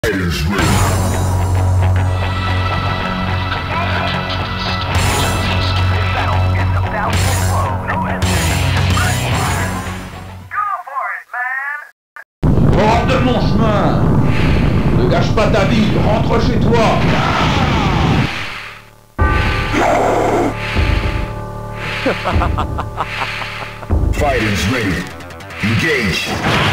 Fighters ready. Hors de mon chemin! Ne gâche pas ta vie, rentre chez toi! Fighters ready. Engage.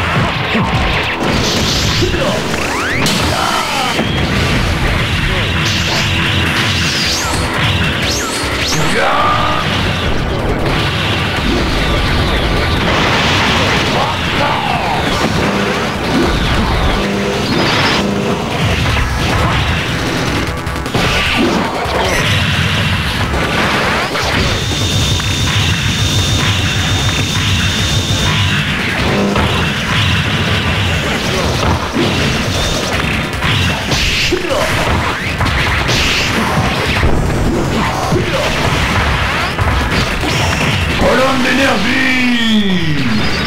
Colonne d'énergie!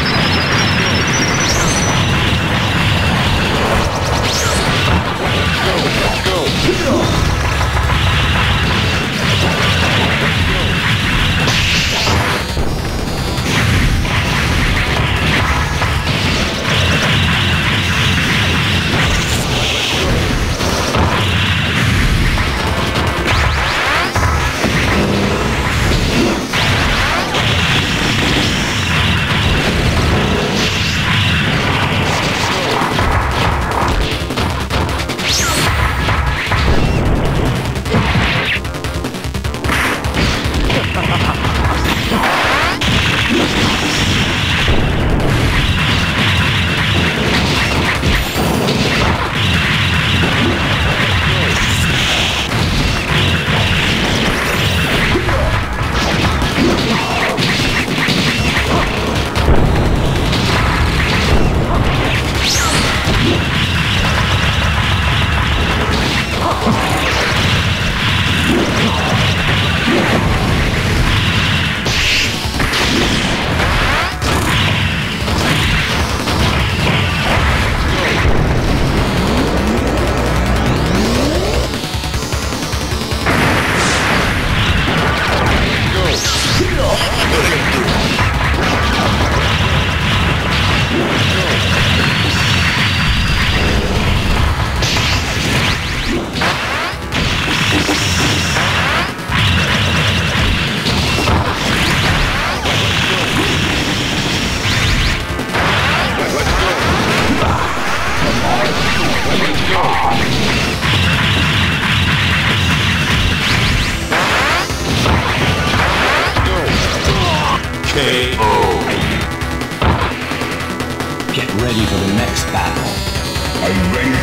Get ready for the next battle. Are you ready?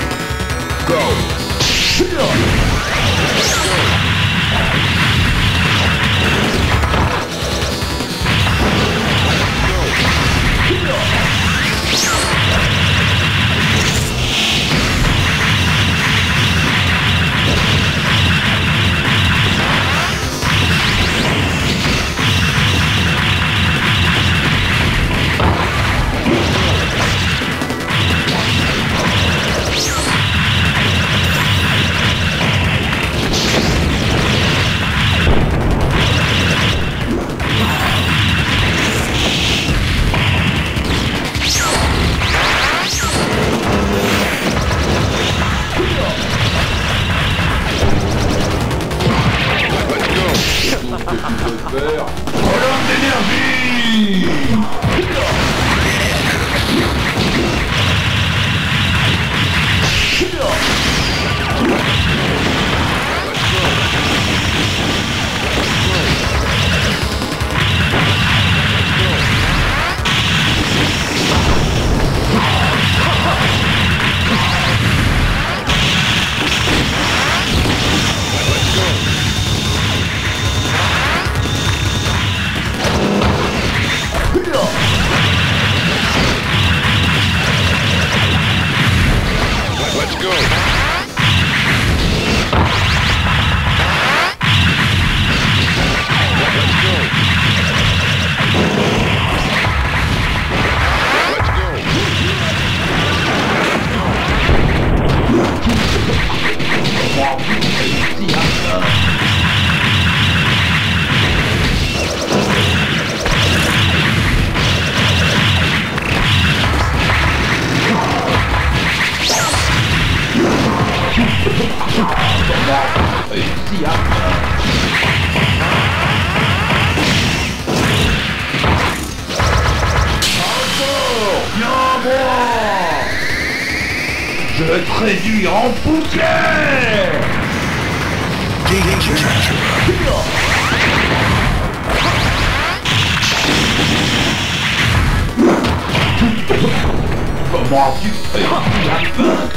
Go! Colonne d'énergie! réussi à... Encore, viens moi. Je vais te réduire en poussière. Comment tu fais la vaincre?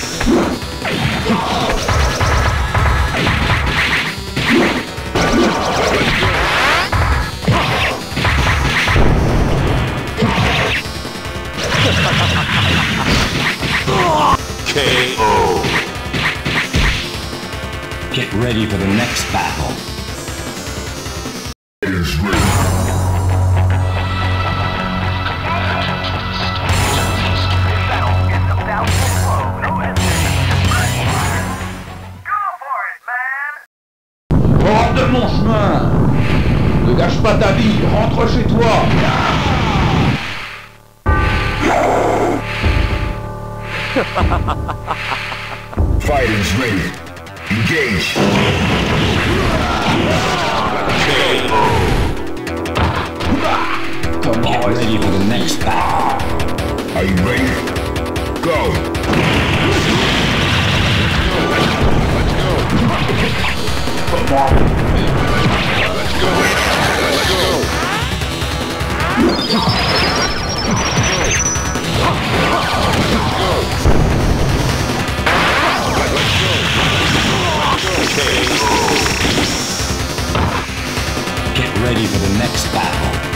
KO. Get ready for the next battle. Fighters ready. Hors de mon chemin! Ne gâche pas ta vie, rentre chez toi! Fighters ready. Engage. Get ready for the next battle. Are you ready? Go. Get ready for the next battle.